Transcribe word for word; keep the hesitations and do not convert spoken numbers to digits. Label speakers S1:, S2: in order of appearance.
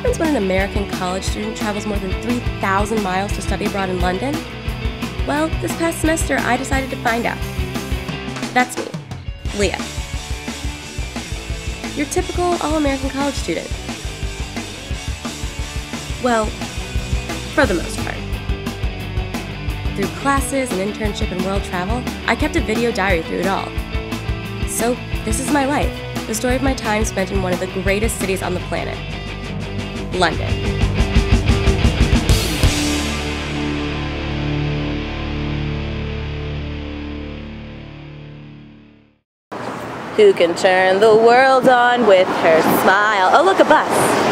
S1: happens when an American college student travels more than three thousand miles to study abroad in London? Well, this past semester I decided to find out. That's me, Leah. Your typical all-American college student. Well, for the most part. Through classes and internship and world travel, I kept a video diary through it all. So, this is my life, the story of my time spent in one of the greatest cities on the planet, London. Who can turn the world on with her smile? Oh, look, a bus.